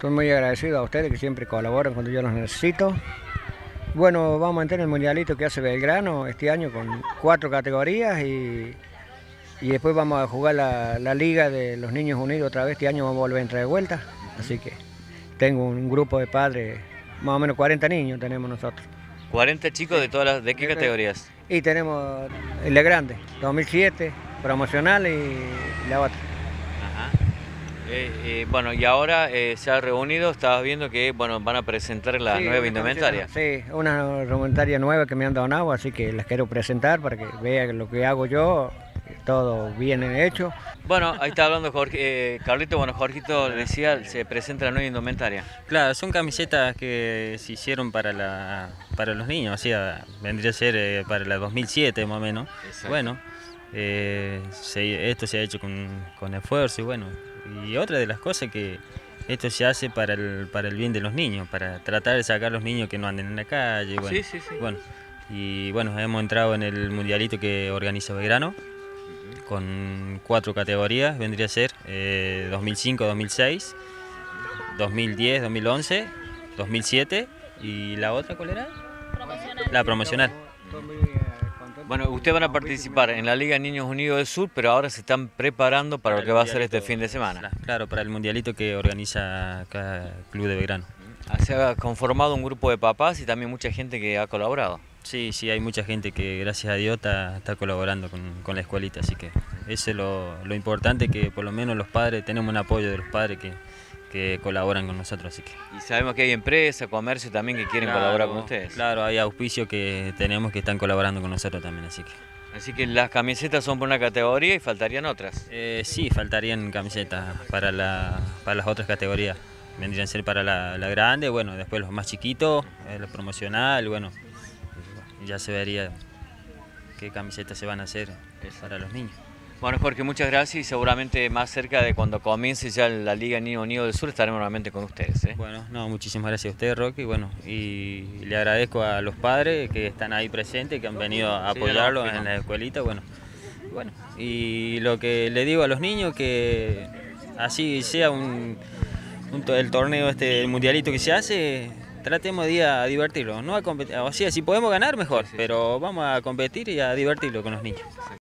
Estoy muy agradecido a ustedes que siempre colaboran cuando yo los necesito. Bueno, vamos a entrar en el mundialito que hace Belgrano este año con 4 categorías y después vamos a jugar la Liga de los Niños Unidos otra vez. Este año vamos a volver a entrar de vuelta. Así que tengo un grupo de padres, más o menos 40 niños tenemos nosotros. 40 chicos de todas ¿de qué categorías? Y tenemos la grande, 2007, promocional y la otra. Ajá. Bueno, y ahora se ha reunido, estabas viendo que bueno, van a presentar la nueva indumentaria. Sí, una indumentaria nueva que me han donado, así que las quiero presentar para que vean lo que hago yo, todo bien hecho. Bueno, ahí está hablando Jorge, Carlito, bueno, Jorgito decía, se presenta la nueva indumentaria. Claro, son camisetas que se hicieron para los niños, o sea, vendría a ser para la 2007 más o menos. Exacto. Bueno, esto se ha hecho con esfuerzo y bueno, y otra de las cosas que esto se hace para el bien de los niños, para tratar de sacar a los niños que no anden en la calle. Bueno, Sí. Bueno, y bueno, hemos entrado en el mundialito que organiza Belgrano con 4 categorías, vendría a ser 2005, 2006, 2010, 2011, 2007 y la otra, ¿cuál era? Promocional. La promocional. Bueno, ustedes van a participar en la Liga Niños Unidos del Sur, pero ahora se están preparando para lo que va a ser este fin de semana. Claro, para el mundialito que organiza cada club de Belgrano. Se ha conformado un grupo de papás y también mucha gente que ha colaborado. Sí, hay mucha gente que gracias a Dios está colaborando con la escuelita, así que eso es lo importante, que por lo menos los padres, tenemos un apoyo de los padres que colaboran con nosotros. Así que. Y sabemos que hay empresas, comercio también que quieren colaborar con ustedes. Claro, hay auspicios que tenemos que están colaborando con nosotros también, así que. Así que las camisetas son por una categoría y faltarían otras. Sí, faltarían camisetas para las otras categorías. Vendrían a ser para la grande, bueno, después los más chiquitos, la promocional, bueno, ya se vería qué camisetas se van a hacer para los niños. Bueno, Jorge, muchas gracias y seguramente más cerca de cuando comience ya la Liga Niños Unidos del Sur estaremos nuevamente con ustedes. Bueno, no, muchísimas gracias a ustedes, Roque, y le agradezco a los padres que están ahí presentes, que han venido a apoyarlos en la escuelita, bueno, y lo que le digo a los niños, que así sea el torneo el mundialito que se hace, tratemos de ir a divertirlo, no a competir, o sea, si podemos ganar mejor, pero vamos a competir y a divertirlo con los niños.